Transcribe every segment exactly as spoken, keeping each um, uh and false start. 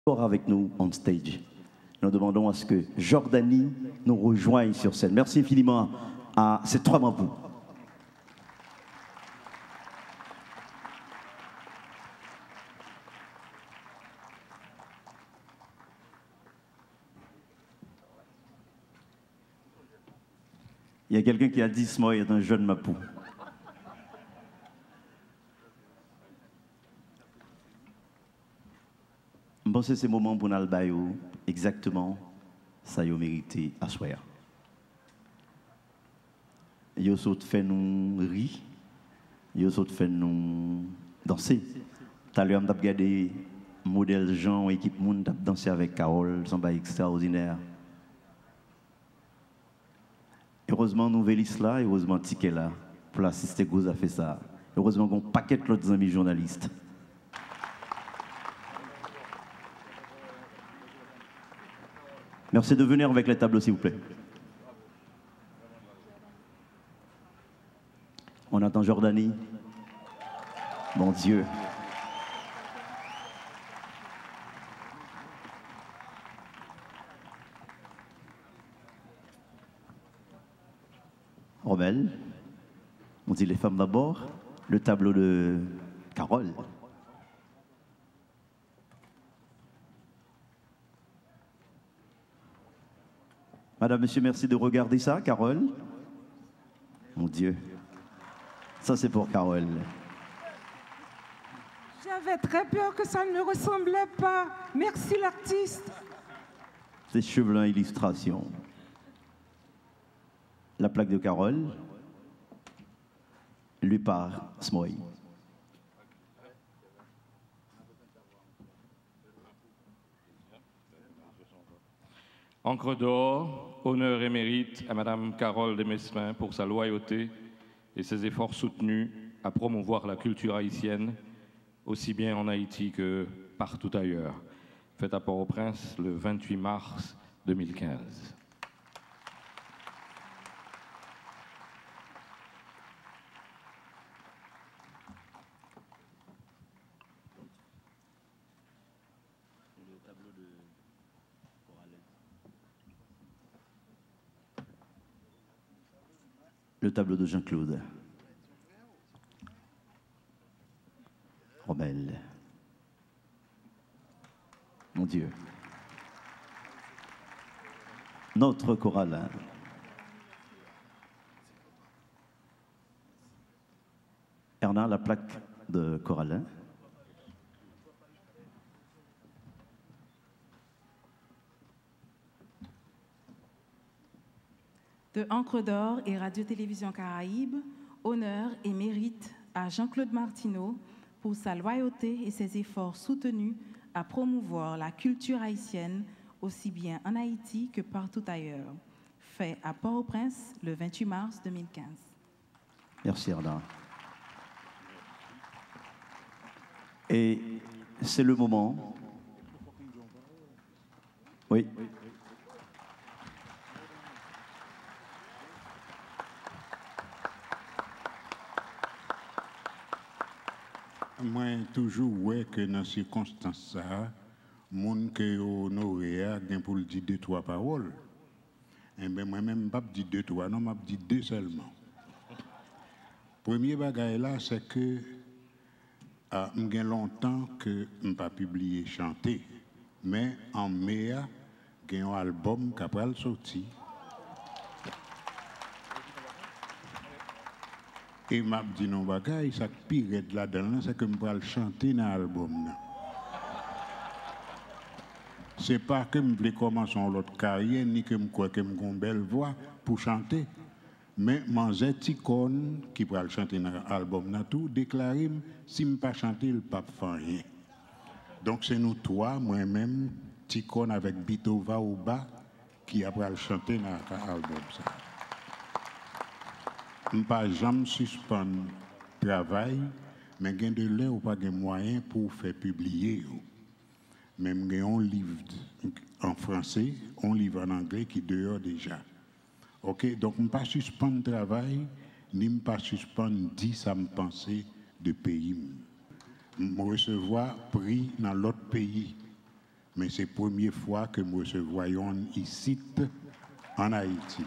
avec nous on stage. Nous demandons à ce que Jordanie nous rejoigne sur scène. Merci infiniment à ces trois membres. Il y a quelqu'un qui a dit ce mois, il y a un jeune Mapou. Je pense que c'est le moment pour nous exactement ça y a mérité à soi. Yo saute fait nous rire, yo saute fait nous danser. Tout à l'heure, on a regardé modèle Jean, équipe monde, on a dansé avec Carole, c'est extraordinaire. Heureusement, nous vélis là, heureusement, Ticket là, pour assister Gouze a fait ça. Heureusement, qu'on paquet d'autres amis journalistes. Merci de venir avec les tableaux, s'il vous plaît. On attend Jordanie. Mon Dieu. Romel. On dit les femmes d'abord. Le tableau de Carole. Madame, monsieur, merci de regarder ça, Carole. Mon Dieu. Ça, c'est pour Carole. J'avais très peur que ça ne me ressemblait pas. Merci, l'artiste. C'est Chevelin Illustration. La plaque de Carole, lui par Smoy. Encre d'or, honneur et mérite à Madame Carole Demesmin pour sa loyauté et ses efforts soutenus à promouvoir la culture haïtienne, aussi bien en Haïti que partout ailleurs. Fête à Port-au-Prince le vingt-huit mars deux mille quinze. Le tableau de Jean-Claude. Romel. Mon Dieu. Notre Corallin. Erna, la plaque de Corallin. De Encre d'or et Radio-Télévision Caraïbe, honneur et mérite à Jean-Claude Martineau pour sa loyauté et ses efforts soutenus à promouvoir la culture haïtienne aussi bien en Haïti que partout ailleurs. Fait à Port-au-Prince le vingt-huit mars deux mille quinze. Merci Erna. Et c'est le moment. Oui. Moi, toujours, ouais, que dans ces circonstances, les gens qui honoré ont pour dire deux, trois paroles. Et bien, moi-même, je ne dis pas deux, trois, non, je dis deux seulement. Premier bagage là, c'est que euh, il y a longtemps que je n'ai pas publié chanter. Mais en mai, il y a un album qui a sorti. Et m'a dit non bagay, ça pire de là-dedans, c'est que je vais chanter dans l'album. Ce n'est pas que je voulais commencer l'autre carrière, ni que je crois que j'ai une belle voix pour chanter. Mais mon Ticone, qui va chanter dans l'album, tout déclaré si je ne pas chanter, il ne pas faire rien. Donc c'est nous trois, moi-même, Ticone avec Bitova ou bas, qui va chanter dans l'album. Je ne pas jamais suspendre le travail, mais il y a de l'air ou pas de moyens pour faire publier. Même il y a un livre en français, un livre en anglais qui est dehors déjà. Ok, donc je ne pas suspendre le travail, ni ne pas suspendre dix ça me penser de pays. Je recevoir prix dans l'autre pays. mais c'est la première fois que nous recevons ici, en Haïti.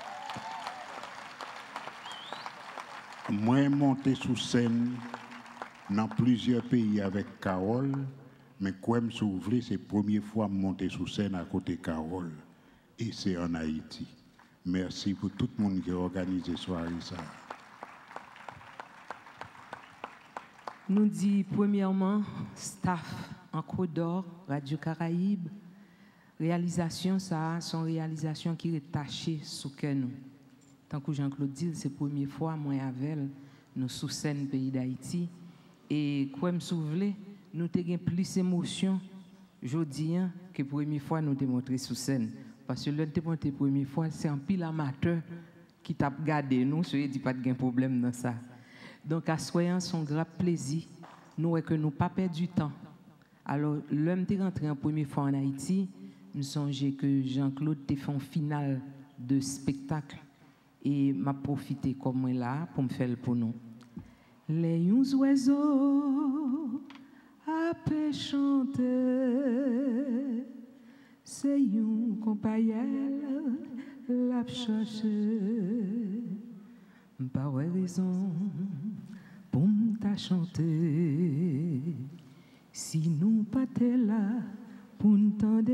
Moi, monté sous scène dans plusieurs pays avec Carole, mais quand je suis c'est la première fois que je monte sous scène à côté de Carole. Et c'est en Haïti. Merci pour tout le monde qui a organisé ce soirée. Nous dit premièrement, staff en Côte d'Or, Radio Caraïbe, réalisation, ça, son réalisation qui est tachée sous nous. Tant que Jean-Claude dit, c'est la première fois, moi et Avel, nous sous scène pays d'Haïti. Et quoi me souvenir, nous avons plus d'émotion aujourd'hui que la première fois nous avons montré sous scène. Parce que l'autre montré la première fois, c'est un pile amateur qui t'a regardé nous, ce qui dit pas de problème dans ça. Donc, à soyons son grand plaisir, nous que nous pas perdu du temps. Alors, l'homme est rentré en première fois en Haïti, je me songeais que Jean-Claude a fait un final de spectacle et m'a profité comme moi là pour me faire le pour nous. Les yeux oiseaux à chanter, c'est une compagnie la chercher, pas raison pour m'ta chanter. Si nous pas là pour n'tendre,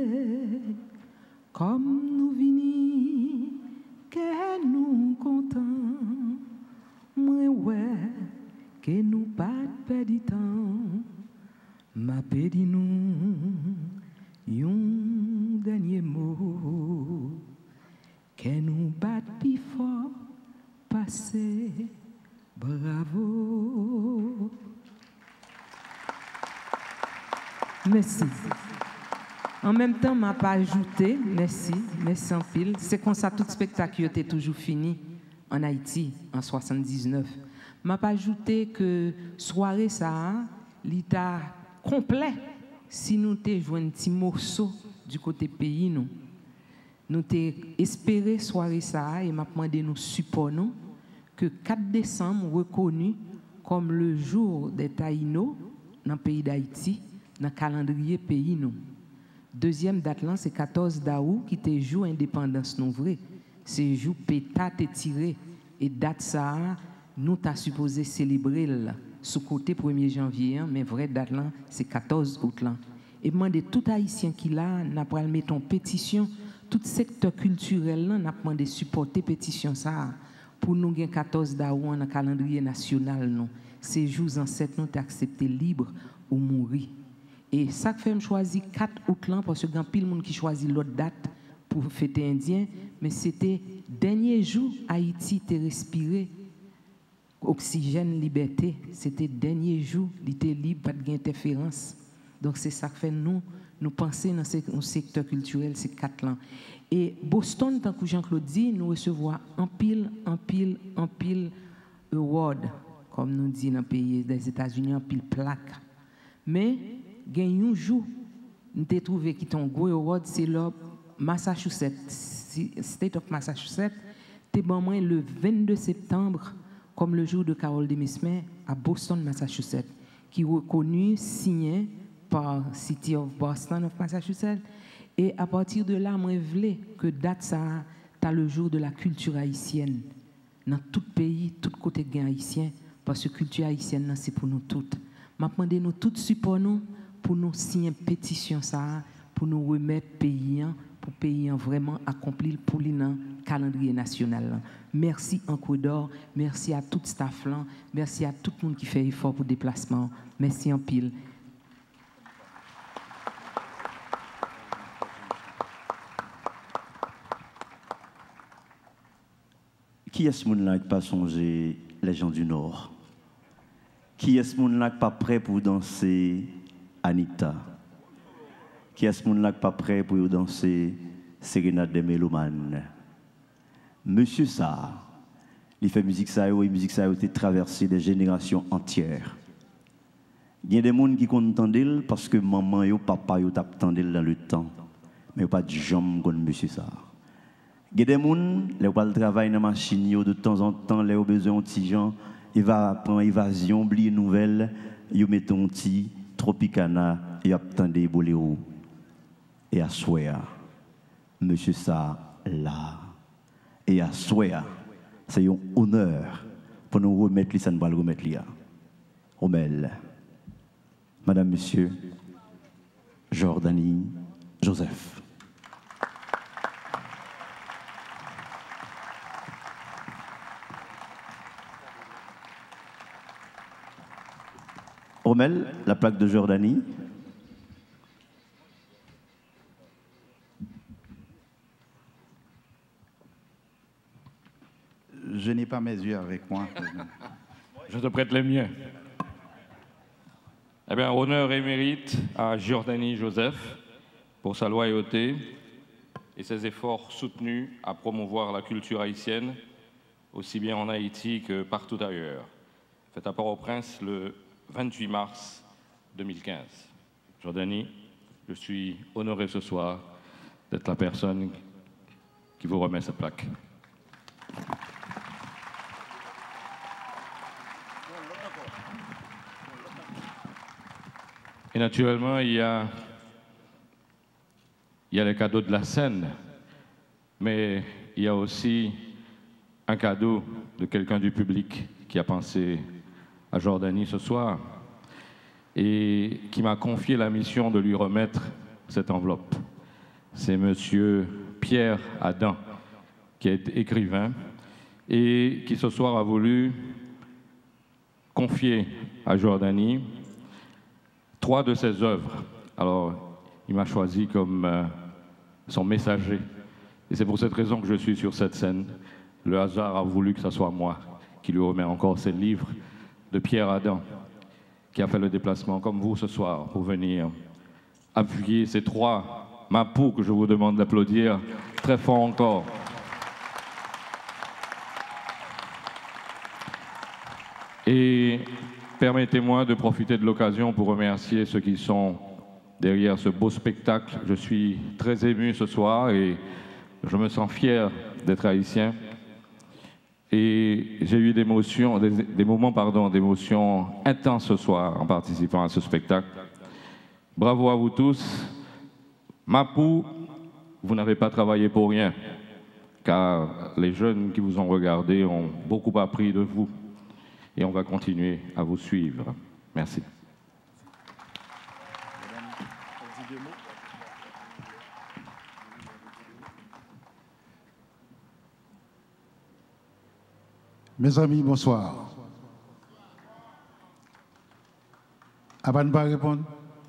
comme nous vini, que nous contents, moi ouais, que nous pas perdu temps, m'a perdu nous, un dernier mot, que nous bat plus fort, passer, bravo. Merci. En même temps, m'a pas ajouté, merci, merci en pile. C'est comme ça, tout spectacle était toujours fini en Haïti en soixante-dix-neuf. M'a pas ajouté que soirée ça, l'état complet, si nous t'ai joué un petit morceau du côté pays, nous, nous t'ai espéré soirée ça et m'a demandé nous support nous que quatre décembre reconnu comme le jour des Taïnos dans le pays d'Haïti, dans le calendrier pays nous. Deuxième date là, c'est quatorze d'août qui était jour indépendance non vrai. C'est jour pétat et tiré et date ça nous t'a supposé célébrer là, sous côté premier janvier, hein, mais vraie date là, c'est quatorze août là. Et demander tout haïtien qui là n'a pas mettre en pétition, tout secteur culturel là n'a pas demandé supporter pétition ça pour nous gagner quatorze d'août dans le calendrier national non. Ces jours ancêtres nous t'a accepté libre ou mourir. Et ça fait me choisir quatre août là parce que grand pile monde qui choisit l'autre date pour fêter indien, mais c'était dernier jour Haïti était respiré oxygène liberté, c'était dernier jour, il était libre, pas d'interférence. Donc c'est ça que fait nous nous penser dans ce secteur culturel ces quatre ans. Et Boston, tant que Jean-Claude dit, nous recevons en pile, en pile, en pile award, comme nous dit dans le pays des États-Unis, en pile plaque. Mais il y a un jour, nous avons trouvé qui est un gros award, c'est le Massachusetts, State of Massachusetts, c'était le vingt-deux septembre, comme le jour de Carole Demesme à Boston, Massachusetts, qui est reconnu, signé par City of Boston of Massachusetts. Et à partir de là, moi, je voulais que date ça, tu as le jour de la culture haïtienne. Dans tout pays, tout côté gain haïtien, parce que la culture haïtienne, c'est pour nous toutes. Je demande nous tous support nous pour nous signer une pétition ça, pour nous remettre pays, pour pays vraiment accomplir pour le calendrier national. Merci encore d'or, merci à tout staff là, merci à tout le monde qui fait effort pour le déplacement. Merci en pile. Qui est ce monde-là qui pas songer les gens du Nord? Qui est ce monde-là qui pas prêt pour danser Anita? Qui est ce monde-là qui pas prêt pour danser Sérénade des Mélomanes? Monsieur ça, il fait musique ça, et musique ça a été traversée des générations entières. Il y a des gens qui entendent parce que maman et papa yo t'attendent dans le temps, mais pas de jambes comme monsieur ça. Il y a des gens qui travaillent dans la machine de temps en temps, les ont besoin de petits gens, ils vont prendre évasion, oublier nouvelle, ils mettent un petit Tropicana et attendent boléro. Et à Souéa, monsieur ça là. Et à Souéa, c'est un honneur pour nous remettre les nous le remettre là. Romel, Madame, Monsieur, Jordanie, Joseph. Romel, la plaque de Jordanie. Je n'ai pas mes yeux avec moi. Je te prête les miens. Eh bien, honneur et mérite à Jordanie Joseph pour sa loyauté et ses efforts soutenus à promouvoir la culture haïtienne, aussi bien en Haïti que partout ailleurs. Fait à Port-au-Prince le vingt-huit mars deux mille quinze. Jordanie, je suis honoré ce soir d'être la personne qui vous remet cette plaque. Et naturellement, il y a, il y a les cadeaux de la scène, mais il y a aussi un cadeau de quelqu'un du public qui a pensé à Jordanie ce soir et qui m'a confié la mission de lui remettre cette enveloppe. C'est monsieur Pierre Adam, qui est écrivain et qui ce soir a voulu confier à Jordanie trois de ses œuvres. Alors, il m'a choisi comme euh, son messager. Et c'est pour cette raison que je suis sur cette scène. Le hasard a voulu que ce soit moi qui lui remets encore ces livres de Pierre Adam, qui a fait le déplacement comme vous ce soir pour venir appuyer ces trois mapous que je vous demande d'applaudir très fort encore. Et permettez-moi de profiter de l'occasion pour remercier ceux qui sont derrière ce beau spectacle. Je suis très ému ce soir et je me sens fier d'être haïtien. Et j'ai eu des, émotions, des, des moments pardon, d'émotions intenses ce soir en participant à ce spectacle. Bravo à vous tous. Mapou, vous n'avez pas travaillé pour rien, car les jeunes qui vous ont regardé ont beaucoup appris de vous. Et on va continuer à vous suivre. Merci. Mes amis, bonsoir. Avant de ne pas répondre.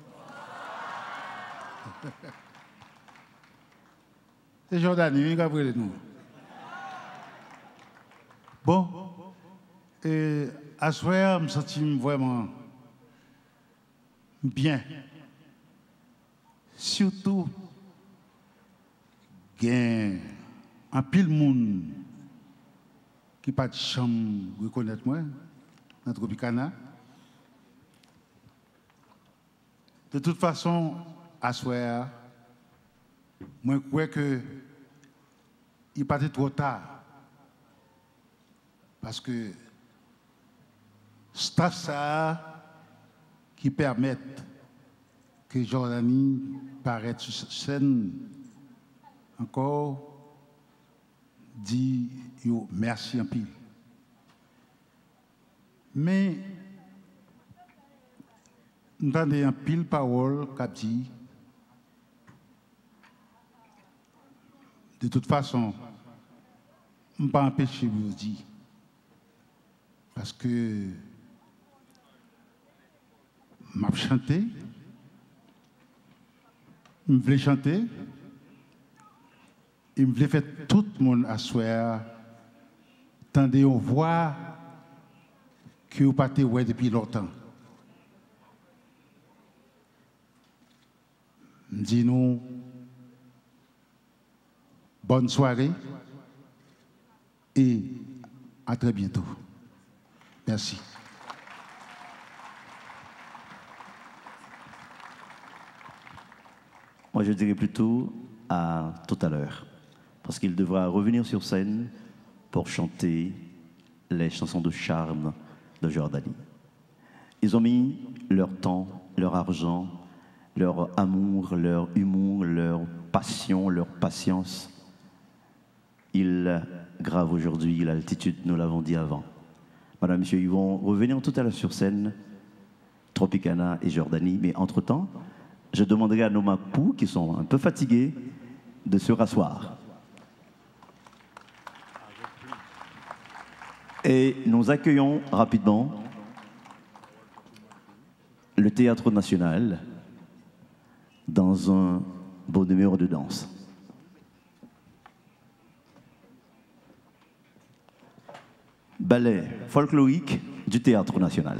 C'est Jordanie, il a nous. Bon. Et à ce soir, je me sens vraiment bien. Surtout, il y a un pile de monde qui n'a pas de chambre reconnaître moi, dans Tropicana. De toute façon, à ce soir, moi, je crois que il n'est pas trop tard. Parce que c'est ça qui permet que Jordanie paraisse sur scène encore, dit yo merci en pile. Mais nous avons un pile parole qui dit de toute façon, je ne peux pas empêcher de vous dire. Parce que m'a chanté, je voulais chanter, et je voulais faire tout le monde asseoir, tandis on voit que vous n'avez pas été depuis longtemps. Je dis nous, bonne soirée et à très bientôt. Merci. Moi, je dirais plutôt à tout à l'heure, parce qu'il devra revenir sur scène pour chanter les chansons de charme de Jordanie. Ils ont mis leur temps, leur argent, leur amour, leur humour, leur passion, leur patience. Ils gravent aujourd'hui l'altitude, nous l'avons dit avant. Madame, Monsieur, ils vont revenir tout à l'heure sur scène, Tropicana et Jordanie, mais entre-temps, je demanderai à nos mapous qui sont un peu fatigués de se rasseoir. Et nous accueillons rapidement le Théâtre National dans un beau numéro de danse. Ballet folklorique du Théâtre National.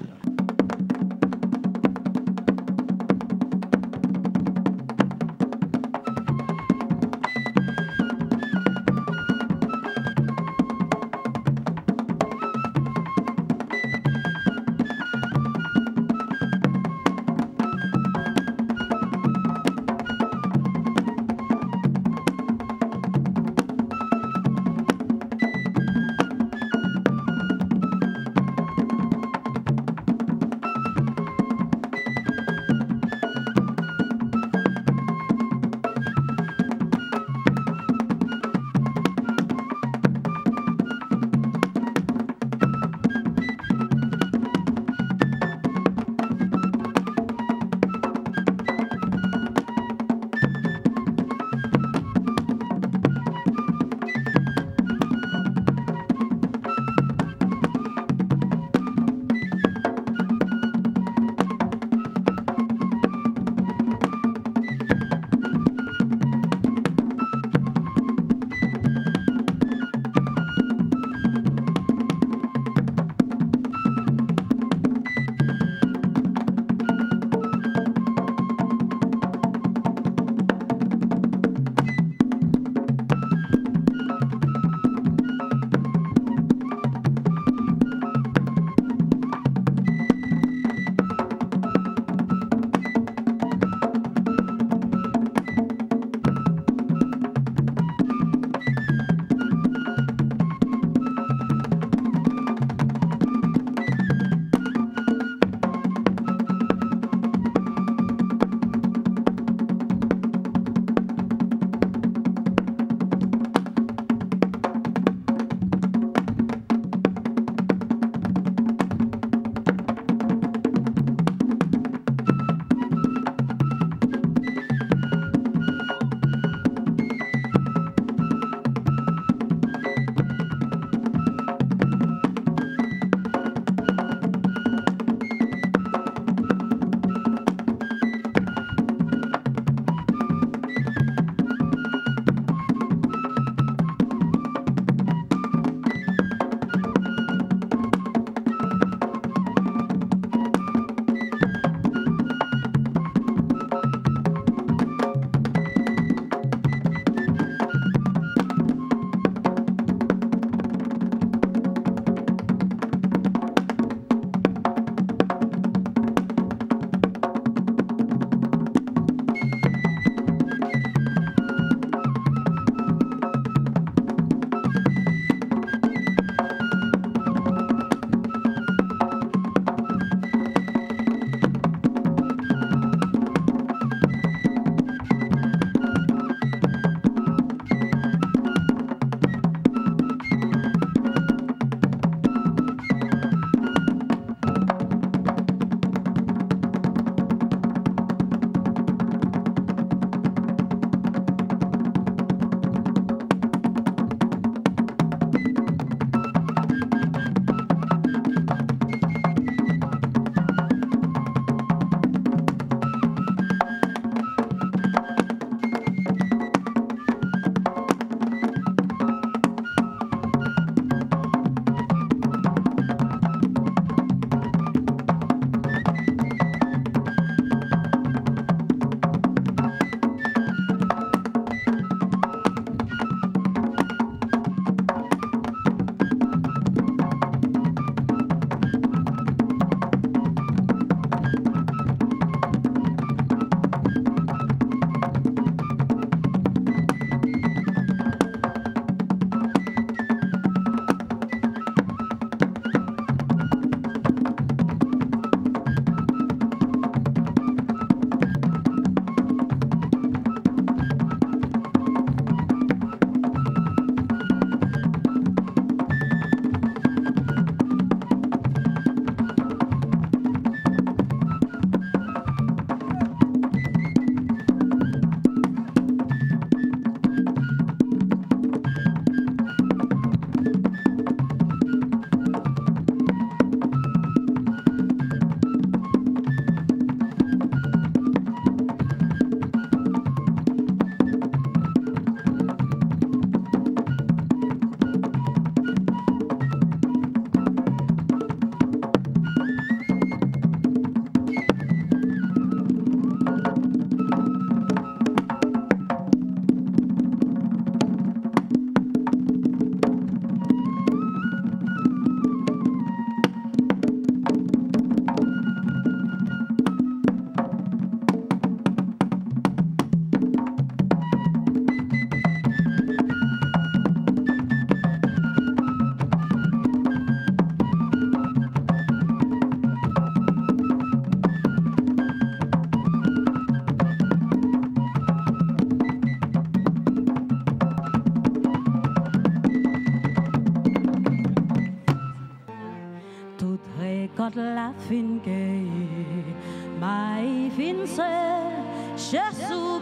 fin que my fin se cher sous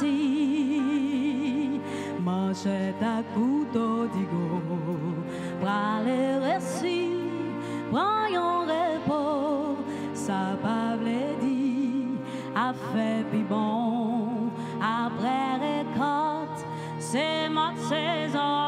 glacis manchette à couteau digo bras les récits prends un repos ça pas vle dit a fait puis bon après récolte c'est ma saison.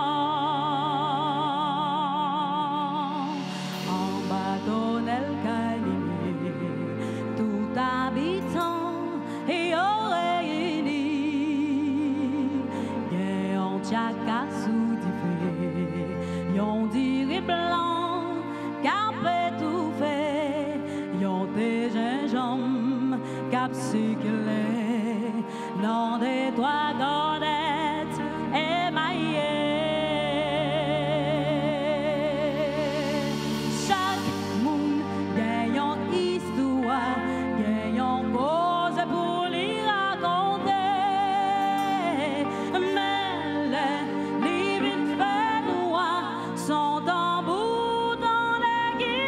Non des toits gordettes émaillées. Chaque monde gagne une histoire, gagne une cause pour lui raconter. Mais les livres faits noirs sont en bout dans les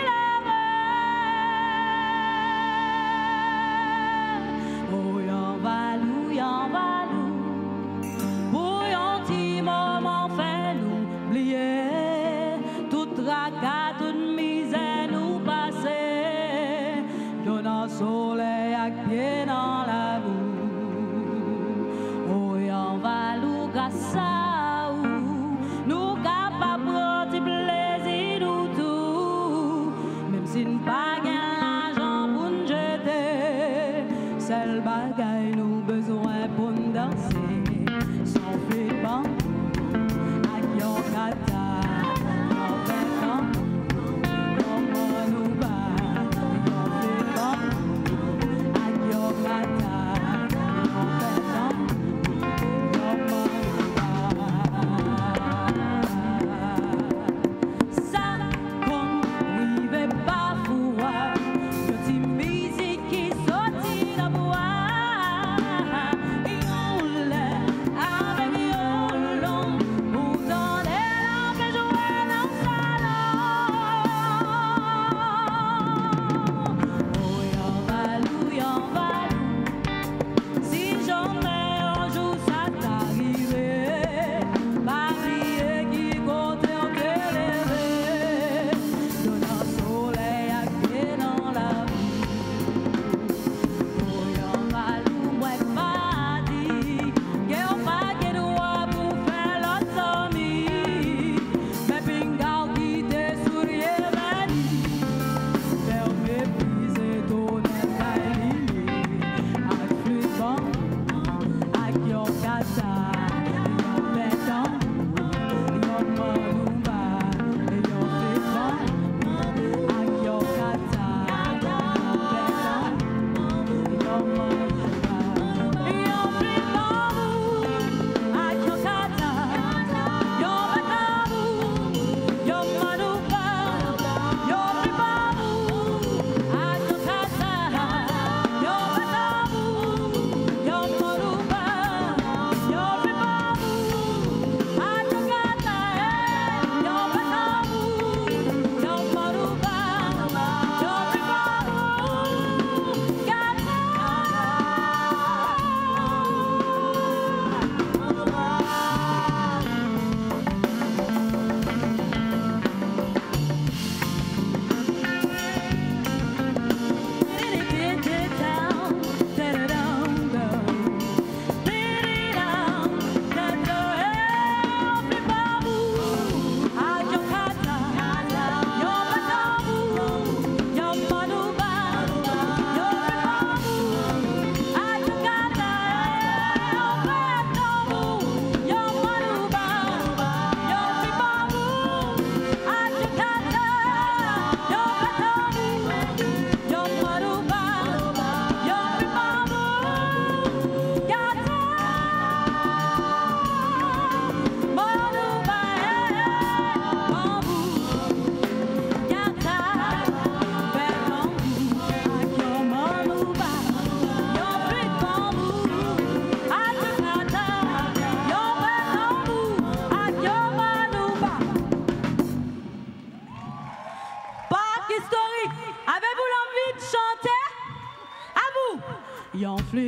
guillemets. Oh, y'en valou, y'en valou, pour un petit moment fait nous oublier toute tracas, toute misère nous passer. Y'en a soleil à pied dans la boue. Oh, y'en valou, grâce à vous, nous capables de prendre plaisir nous tout, même si nous pas gain l'argent pour nous jeter. C'est le bagaille nous besoin pour nous danser. Son fait de bambou, avec yon kata, yon pétan, comment nous bat. Yon fait de bambou, avec yon kata, yon pétan, comment nous bat.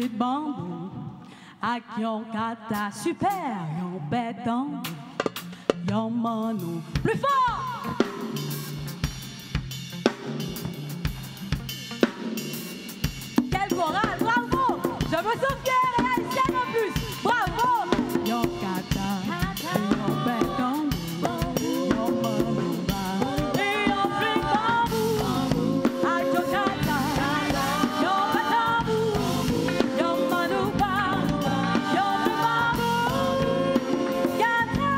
flûte bambou, avec yon kata super, yon béton, yon manou. Plus fort! Quel choral, bravo! Je me sens fière et haïtienne en plus, bravo! Yon kata, yon béton, yon manou, et yon flûte bambou, avec yon kata, yon béton, yon manou, yon flûte bambou, kata,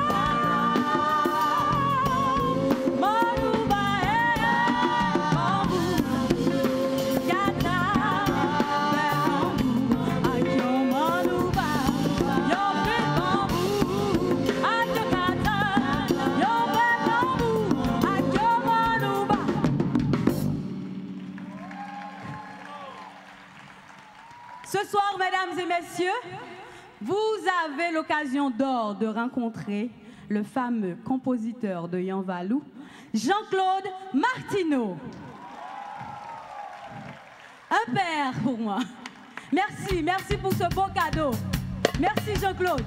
manou, bambou, kata, ce soir, mesdames et messieurs, vous avez l'occasion d'or de rencontrer le fameux compositeur de Yanvalou, Jean-Claude Martineau. Un père pour moi. Merci, merci pour ce beau cadeau. Merci Jean-Claude.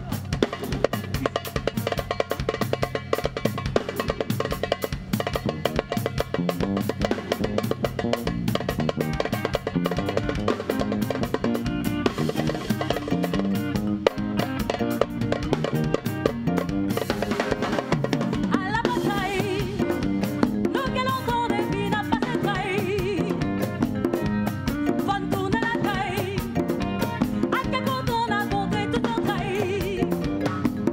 Tout en trahi.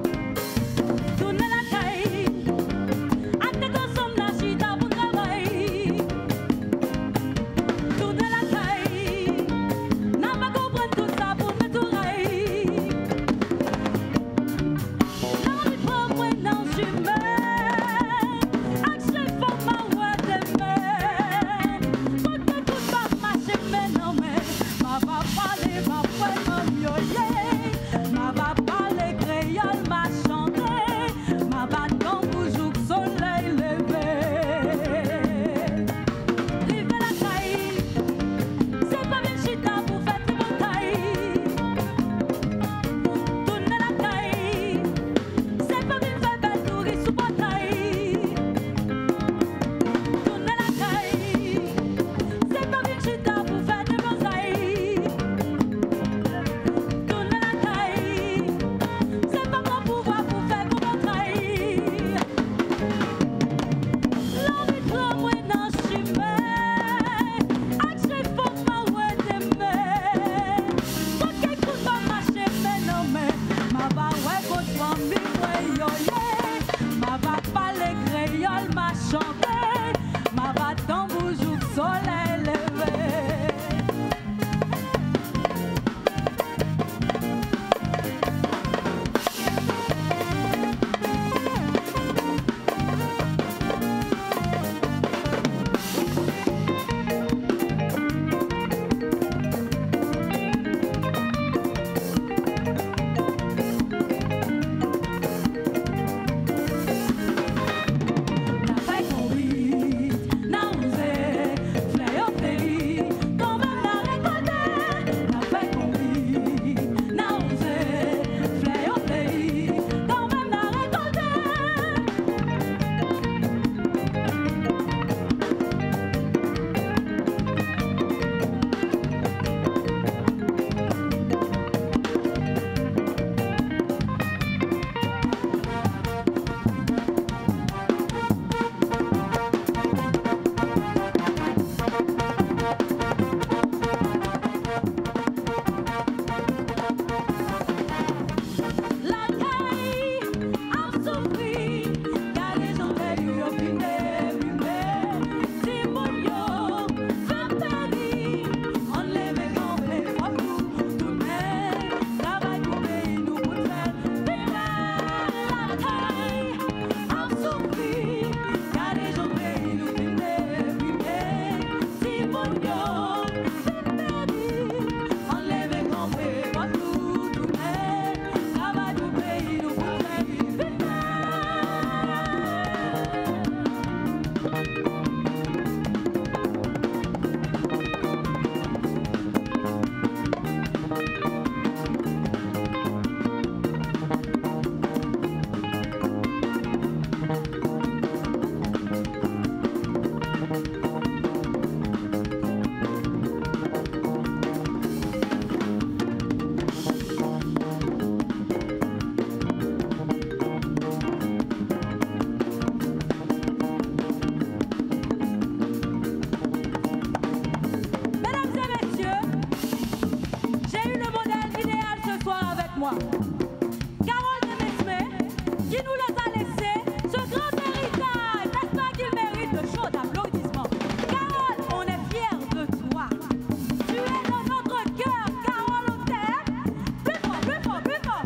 qui nous les a laissés, ce grand héritage, n'est-ce pas qu'il mérite de chauds applaudissements? Carole, on est fiers de toi. Tu es dans notre cœur, Carole, on t'aime. Plus fort, plus fort, plus fort.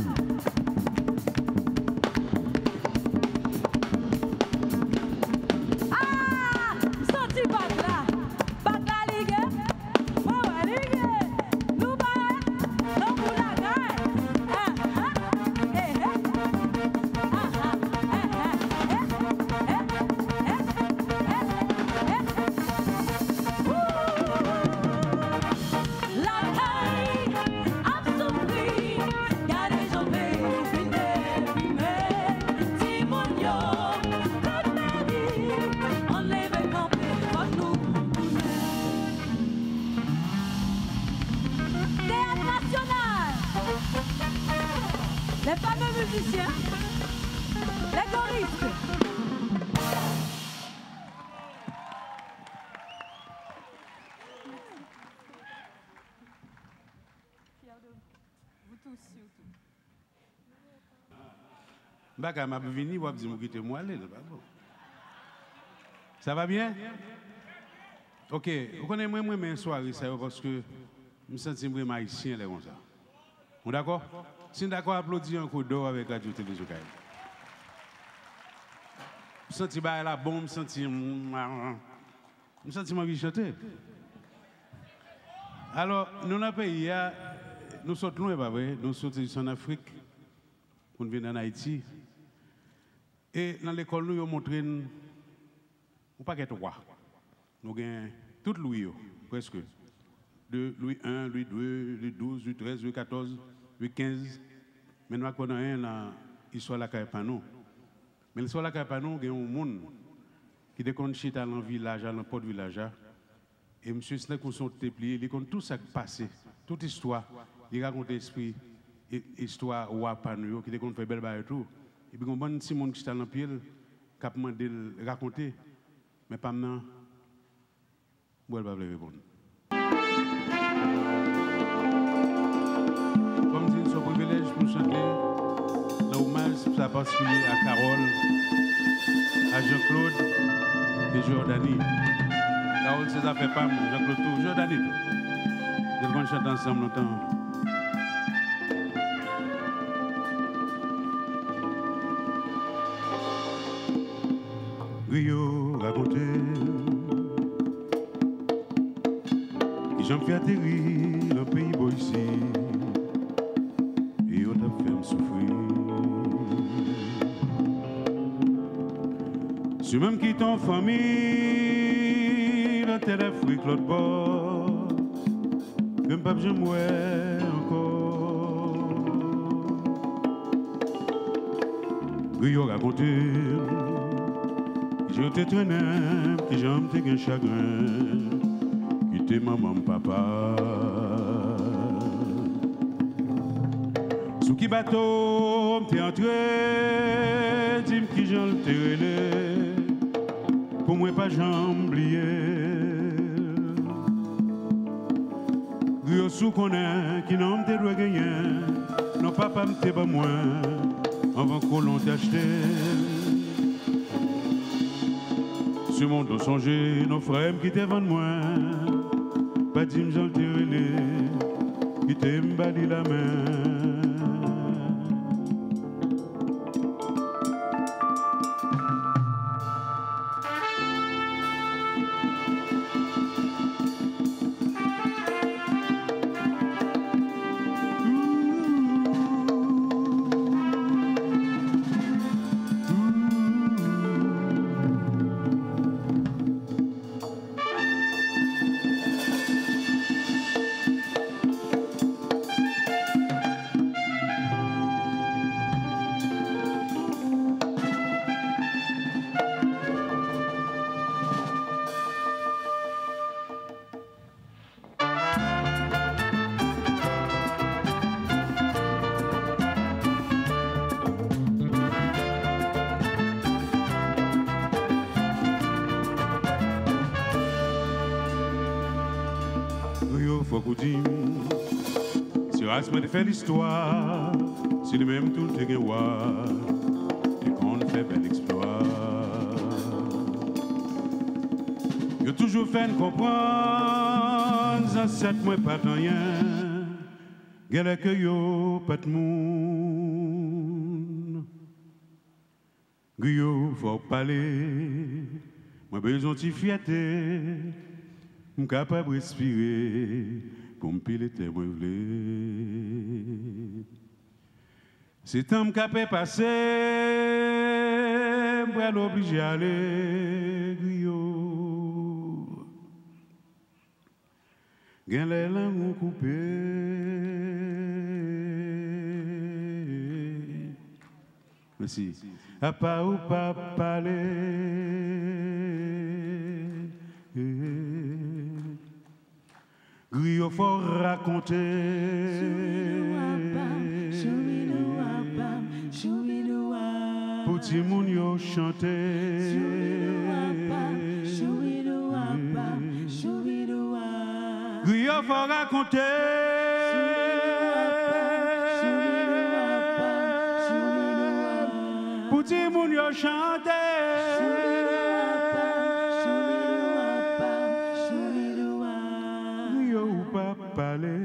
Ah, senti Batla, Batla ligue, ouais ouais ligue, nous bail, nous pour la gagne. Ah ah, eh eh, ah ah, eh eh, eh eh, eh eh, la caille a souffert, car les gens veulent fumer, Timonio, Claude Merdi, on les veut camper pour nous. Théâtre national, les fameux musiciens, les choristes. Vous tous surtout. Baga m'a venu, ou dit quitter moi aller, ça va bien? OK, vous connaissez moi moi mes soirées ça parce que je me sens vraiment haïtien là comme ça. On d'accord? Si d'accord, applaudis un coup d'or avec la Radio Télévision Caraïbe. Je sens bah la bombe, je sens je sens envie de chanter. Alors, nous dans le pays, nous sommes loin, pas vrai? Nous sommes en Afrique, pour venir en Haïti. Et dans l'école, nous avons montré un paquet de roi. Nous avons tout Louis, presque. De Louis un, Louis deux, Louis douze, Louis treize, Louis quatorze, Louis quinze. Mais nous avons un dans l'histoire de la Caïpanou. Mais l'histoire de la Caïpanou, il y a un monde qui déconne chita dans le village, dans le port village. Et M. Snake, nous sommes dépliés, il raconte tout ça qui passé, toute histoire. Il raconte l'esprit, l'histoire de Wapanou, qui déconne fait belle balle et tout. Et puis, il y a un petit monde qui est dans le pied, qui a demandé de raconter. Mais pas maintenant, je ne vais pas répondre. Comme dit, c'est un privilège pour chanter l'hommage particulier à Carole, à Jean-Claude et Jordanie. Carole, c'est ça fait pas, Jean-Claude tout, Jordanie tout. Nous allons chanter ensemble longtemps. Rio raconté, et j'en fais atterrir le pays beau ici, et on t'a fait me souffrir. Si même qui ton famille, la terre d'Afrique, l'autre bord, que m'pap j'en mouais encore. Rio raconté, je te traîné, que j'aime tes gains chagrin, qui t'es maman, papa. Sous qui bateau, t'es entré, dis-moi qui j'en t'ai relé, pour moi pas j'en oublié. Rio sous qu'on est, qui n'en te doit gagner, non papa m'te pas moins, avant qu'on l'on t'acheté. Ce monde a changé, nos frères qui t'aiment moi. Pas dire j'en t'ai relé, qui t'aiment bali la main. Si race me fait l'histoire, si le même tout te gawa, fait bel exploit. Yo toujours fait comprendre, ça c'est moi pas rien. Gèle que yo pas de monde. Yo faut parler, moi besoin de fierté, moi capable de respirer pour me piler tes moi vle. C'est temps capé passer, moi l'obligé aller griot. Gain les langues coupées. Merci. À pas ou pas parler. Griot faut raconter. Petit moun yo chanter. Griot faut raconter. Petit moun yo chanter. Griot ou pas parler.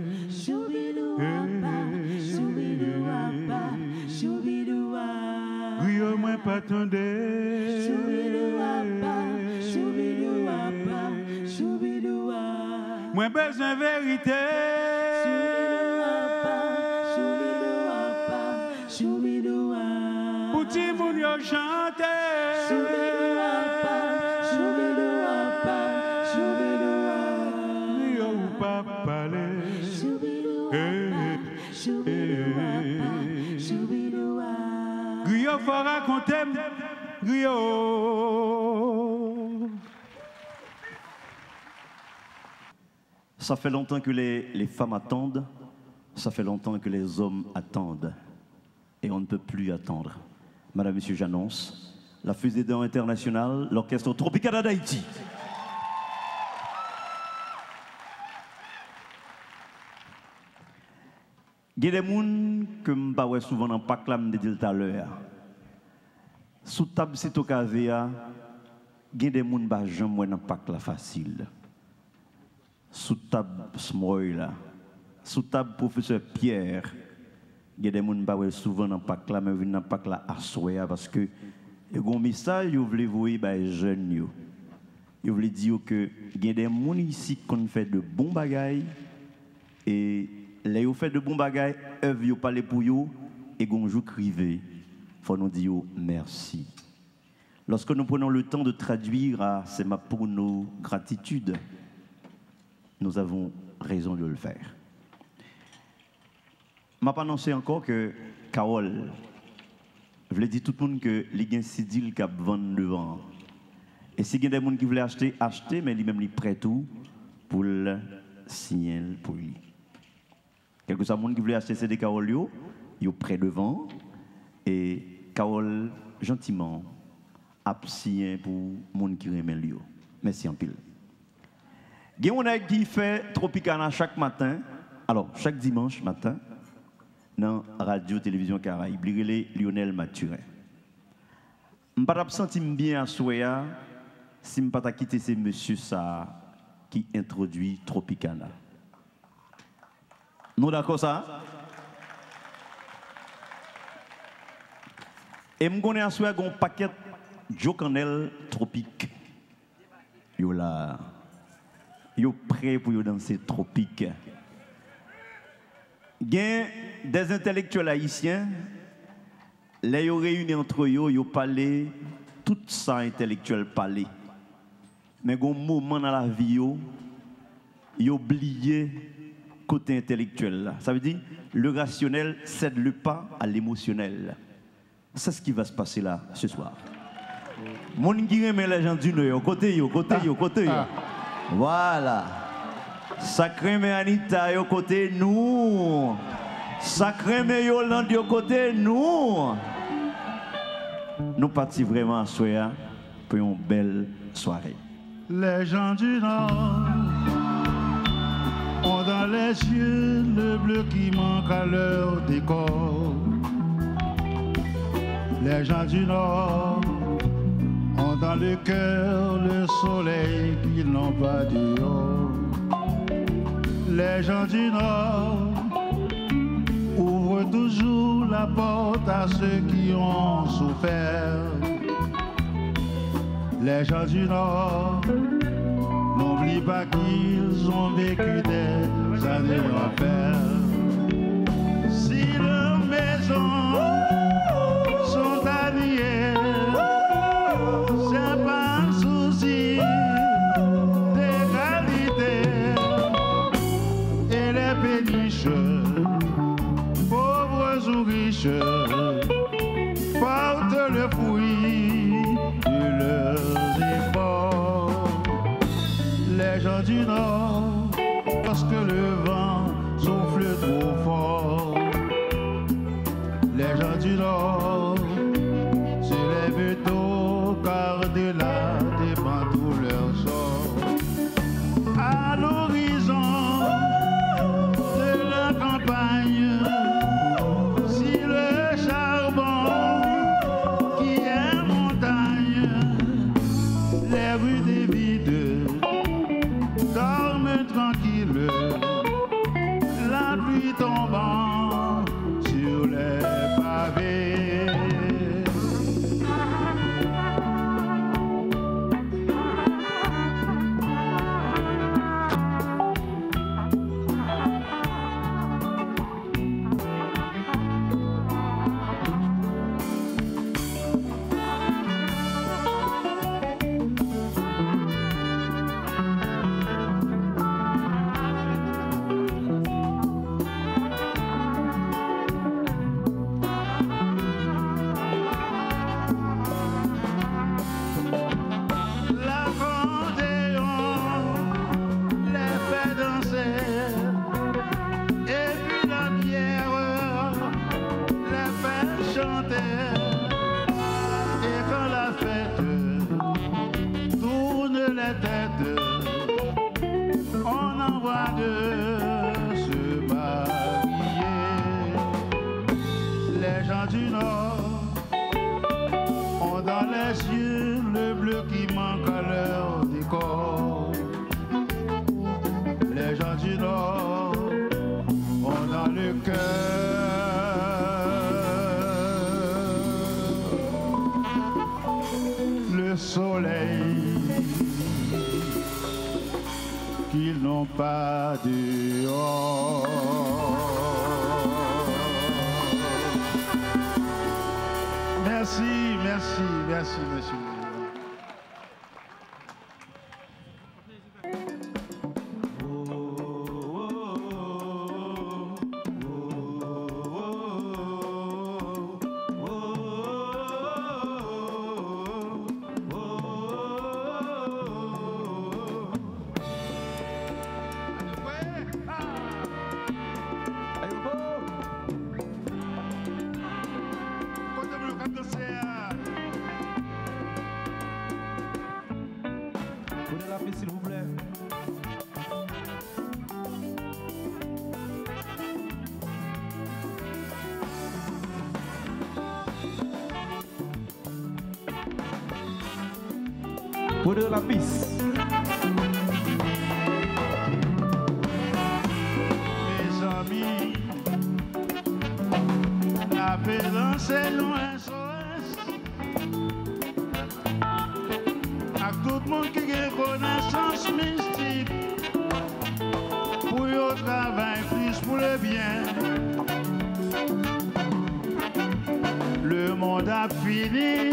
Griot moi pas tendez. Moi besoin vérité. Petit moun yo chante. Griot ou pas parler. Griot faut raconter. Griot. Ça fait longtemps que les, les femmes attendent, ça fait longtemps que les hommes attendent. Et on ne peut plus attendre. Madame, Monsieur, j'annonce la fusée d'or internationale, l'orchestre Tropicana d'Haïti. Il y a des gens que je ne souvent dans le pack, là, je l'ai dit tout à l'heure. Sous table, c'est au cas où il y a des gens qui ne sont jamais dans le pack là facile. Sous table, Smoy là. Sous table, professeur Pierre. Il y a des gens qui ne sont souvent dans le pack là, mais ils dans le pack là à soya parce que il y a un message que vous voulez voir les jeunes. Vous voulez dire que il y a des gens ici qui fait de bons bagailles et les vous fait de bons bagailles, œuvre vous parler pour vous et gonjou crivé. Faut nous dire merci. Lorsque nous prenons le temps de traduire à c'est ma pour nos gratitudes, nous avons raison de le faire. Je m'a pas annoncé encore que Carole, je voulais dire tout le monde que les gens si dit qui vendent devant. Et si il y a des gens qui voulaient acheter, acheter, mais lui-même il prêt tout pour le signer pour lui. Quelque chose de qui voulait acheter C D Carole, il est prêt devant et Carole gentiment a signé pour les gens qui remet lui. Merci en pile. Il y a un qui fait Tropicana chaque matin, alors chaque dimanche matin, dans Radio Télévision Caraïbe, Lionel Mathurin. Je ne peux pas sentir bien à Soya si je ne peux pas quitter ce monsieur ça qui introduit Tropicana. Nous d'accord ça? Et je connais à Soya un paquet Joe Canel tropique. Yo là. Yo prêt pour yo danser tropique. Gen des intellectuels haïtiens, les yo réunis entre eux, yo parlé tout ça intellectuel parler. Mais gon moment dans la vie yo, yo oublié côté intellectuel là. Ça veut dire le rationnel cède le pas à l'émotionnel. C'est ce qui va se passer là ce soir. Mon qui remet les gens du nord, côté yo, côté yo, côté yo. Voilà. Sacré mais Anita yo côté nous. Sacré mais Yolande yo côté nous. Nous partons vraiment à Soya pour une belle soirée. Les gens du Nord ont dans les yeux le bleu qui manque à leur décor. Les gens du Nord ont dans le cœur le soleil qu'ils n'ont pas dehors. Les gens du Nord ouvrent toujours la porte à ceux qui ont souffert. Les gens du Nord n'oublient pas qu'ils ont vécu des années d'enfer. Si leurs maisons sont habillées, c'est pas un souci d'égalité. Et les péniches, pauvres ou riches, portent le fruit de leurs efforts. Les gens du Nord, parce que le vent souffle trop fort. Les gens du Nord se lèvent tôt car de là dépend tout leur sort. À l'horizon de la campagne, si le charbon qui est montagne, les rues des vides dorment tranquilles, la pluie tombant sur les pavés. Qu'ils n'ont pas dehors. Merci, merci, merci, merci. S'il vous plaît. Pour de la piste. Mes amis, la paix dans ces loin S O S. À tout le monde qui a connaissance mystique, pour le travail plus pour le bien. Le monde a fini